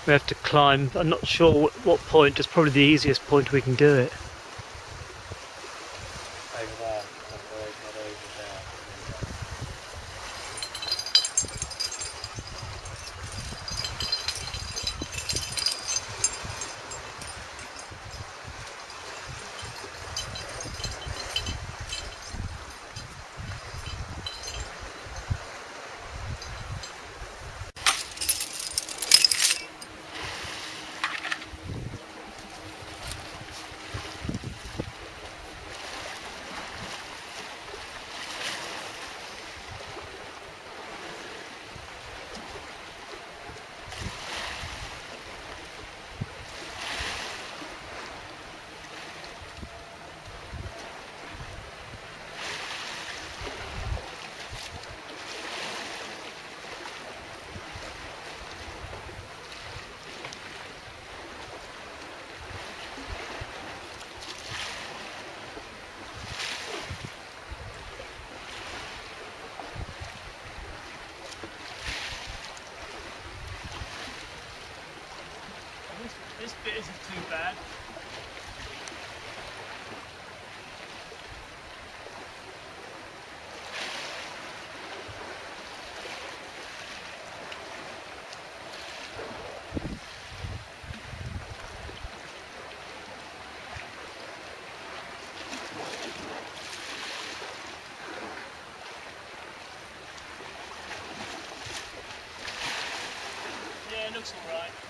We have to climb. I'm not sure what point. It's probably the easiest point we can do it. Over there, not over there. This bit isn't too bad. Yeah, it looks all right.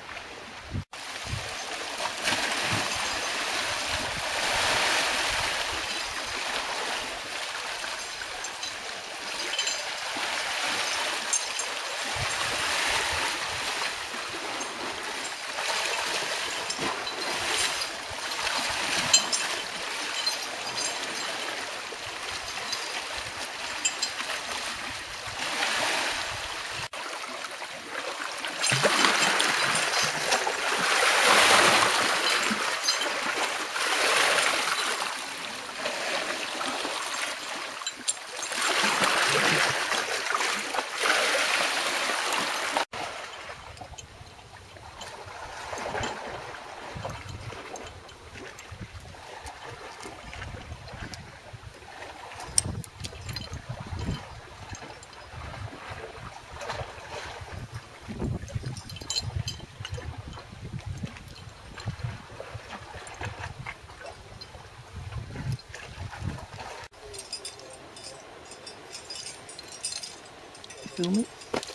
Film it?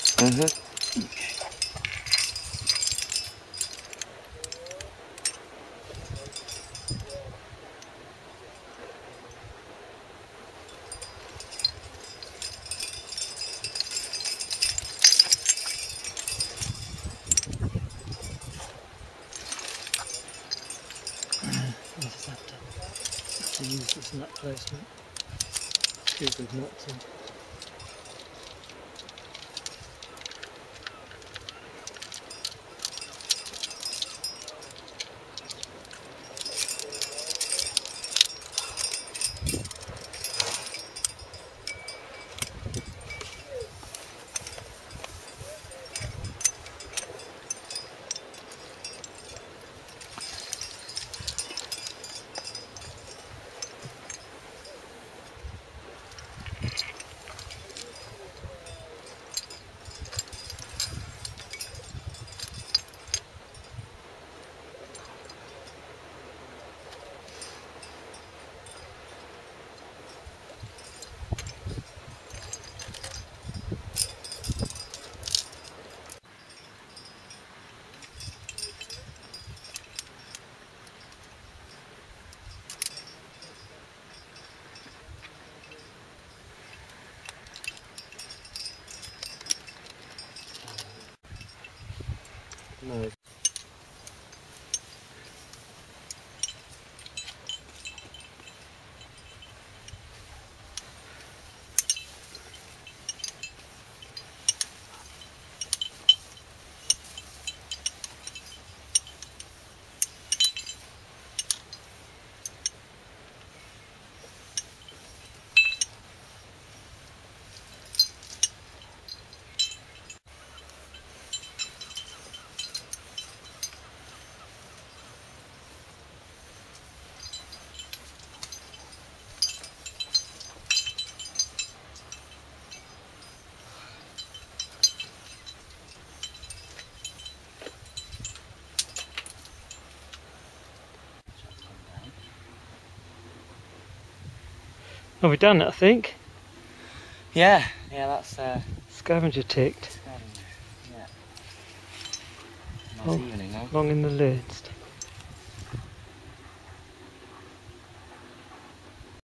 I just have to use this nut placement. Too good not to. Well, we've done it, I think. Yeah, that's Scavenger ticked. Scavenger. Yeah. Nice Oh, evening, huh? long in the list.